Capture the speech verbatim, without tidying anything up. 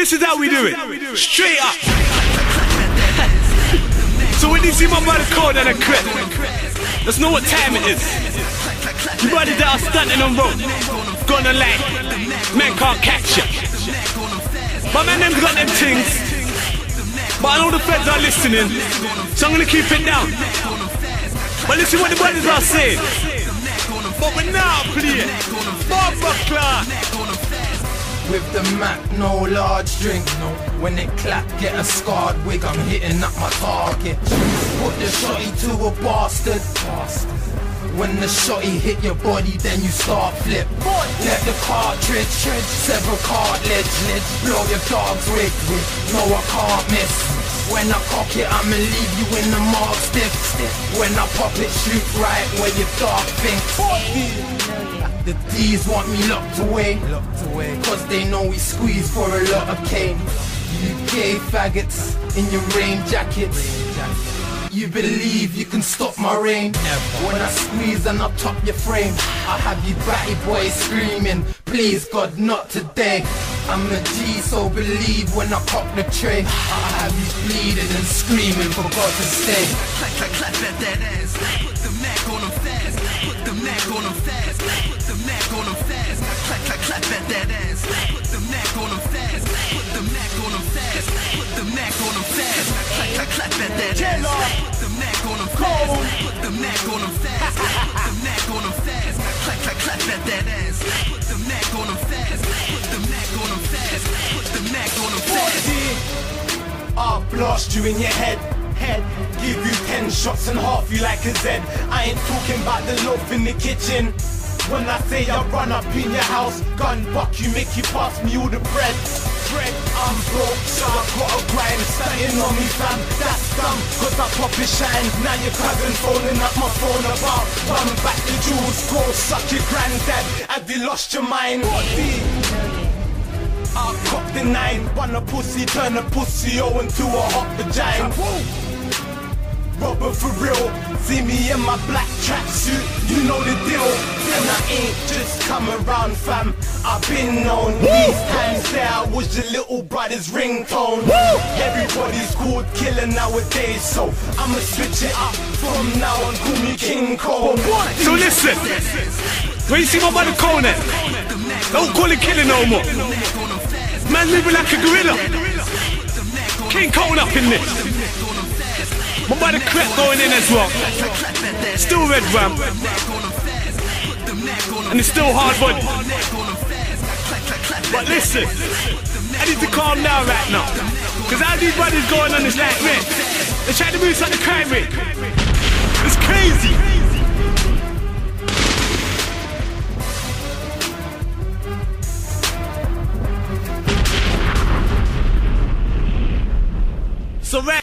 This is how we do it, straight up. So when you see my brother Code and a Crip, let's know what time it is. You brothers that are stunting on road, gonna lag, man can't catch ya. My man them got them things, but I know the feds are listening, so I'm gonna keep it down. But listen what the brothers are saying. But we're now playing Barbara Clark. With the Mac, no large drink, no. When it clap, get a scarred wig, I'm hitting up my target. Put the shotty to a bastard. When the shotty hit your body, then you start flip. Let the cartridge, several cartilage, blow your dog's wig. No, I can't miss. When I cock it, I'ma leave you in the mark stiff. When I pop it, shoot right where your dark thinks. The D's want me locked away, cause they know we squeeze for a lot of cane. You gay faggots in your rain jackets, you believe you can stop my rain. When I squeeze and I top your frame, I have you batty boys screaming, please God not today. I'm a G, so believe when I pop the tray, I have you bleeding and screaming for God to stay. Clap, clap, clap at that ass. Put the Mac on them fast. Put the Mac on them fast. Put the Mac on them fast. Clap, clap, clap at that ass. Put the Mac on them fast. Put the Mac on them fast. Put the Mac on them fast. Clap, clap, clap at that ass. Put the Mac on them fast. Put the Mac on them fast. Put the Mac on them fast. Clap, clap, clap at that ass. Put the Mac on them fast. Put the Mac on them fast. Put the Mac on them fast. I'll blast you in your head, head. Give you ten shots and half you like a Z. I ain't talking about the loaf in the kitchen. When I say I run up in your house, gun buck you, make you pass me all the bread. Bread, I'm broke, so I gotta grind. Stunting on me fam, that's dumb, cause I pop it shine. Now your cousin phoning up my phone about run back the jewels, go suck your granddad. Have you lost your mind? I'll cop the nine, run a pussy, turn a pussy oh into a hot vagina. Robber for real, see me in my black tracksuit, you know the deal. And I ain't just come around fam, I've been known. These times there I was your little brother's ringtone. Everybody's called killer nowadays, so I'ma switch it up from now on, call me King Cole. So listen, when you see my brother Conan, don't call it killing no more. Man living like a gorilla. King Cone up in this. My brother Crip going in as well. Still red ram. And it's still hard body. But listen, I need to calm down right now. Cause how these brothers going on is like me. They're trying to move like the crime rate. It's crazy. So right